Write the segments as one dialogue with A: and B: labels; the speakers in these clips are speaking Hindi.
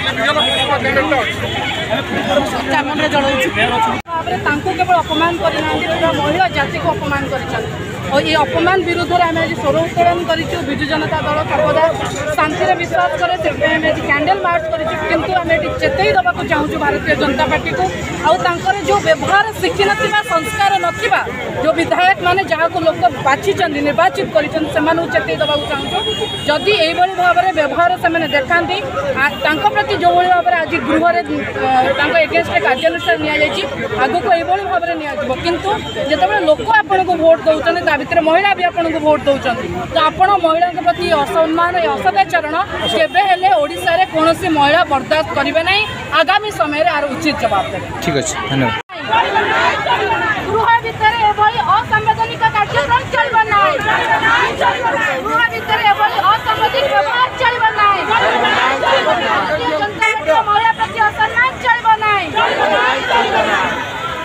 A: चामन जलाऊ केवल अपमान करना महिला जाति को अपमान कर और ये अपमान विरुद्ध में आम आज स्वर उत्तोलन करूँ विजु जनता दल सर्वदा शांति विश्वास करे से कैंडल मार्च करूँ आम चेतई देवाक चाहूँ भारतीय जनता पार्टी को आउर जो व्यवहार शिखी ना संस्कार ना जो विधायक माने जहाँ को लोक बाछी निर्वाचित कर चेतई देवाक चाहूँ जदि यही भाव में व्यवहार से देखा प्रति जो भाव में आज गृह एगेन्स्ट कार्यानुष्ठान आगू को यही भाव में किंतु जिते लोक आपन को भोट दौरान भितर महिला भी आपन को भोट दौरान तो आपण महिला प्रति असम्मान असदाचरण केबे ओडिशा रे कोनोसी महिला बर्दाश्त करिवे नहीं आगामी समय रे आर उचित जवाब देबे।
B: ठीक अछि धन्यवाद।
A: गृह भितर एभली असंवैधानिक कार्यक्रम चलबा नाही गृह भितर एभली असंवैधानिक व्यवहार चलबा नाही जनता पार्टी महिला प्रति असम्मान चलबा नाही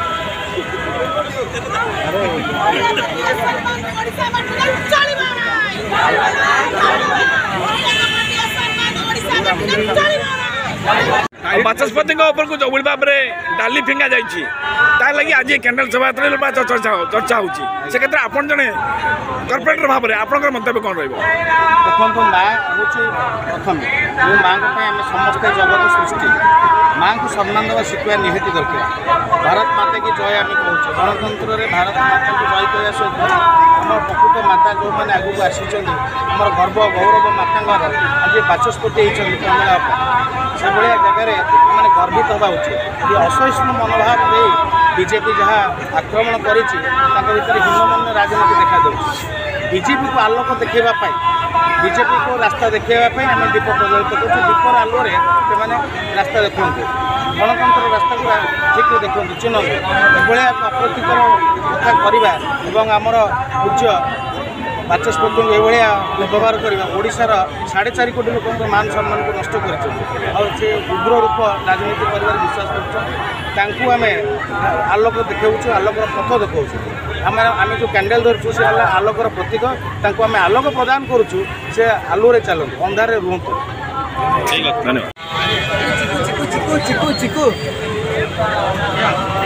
C: बाचस्पति को जो भाव में डाली फिंगा जागी आज कैंडल सभा चर्चा होती से क्षेत्र आप जड़े कॉर्पोरेटर भाव में आप मंतव्य कौन रही
D: देखो माँ हूँ प्रथम जो माँ आम समस्ते जगत सृष्टि माँ को सम्मान देवा शिखा निहाती दरकार भारत माता की जय आम कहूँ गणतंत्र में भारत माता को जय कहवा सहित आम प्रकृत माता जो मैंने आगू आसी आम गर्व गौरव माता आज बाचस्पति होती कमला से भाया जगह मैंने गर्वित हवा उचित ये असहिष्णु मनोभाव दे बीजेपी जहाँ आक्रमण कर हीनमन्य राजनीति देखा बीजेपी को आलोक देखा बीजेपी को रास्ता देखापी आम दीप प्रज्वलित कर दीपर आलोरे से रास्ता देखते गणतंत्र रास्ता को ठीक देखते चिन्ह एभलिया अप्रतिकर कथा करवा आमर पूज्य बाचस्पति को यह व्यवहार करवा ओडिशार 4.5 कोटी लोक मान सम्मान को नष्ट कर उग्र रूप राजनीति कर विश्वास कर आम आलोक देखा आलोकर पथ देखा आम जो कैंडल धरचु से आलोकर प्रतीक आम आलोक प्रदान करुचु से आलुरे चलतु अंधारे रुहतु।
C: धन्यवाद।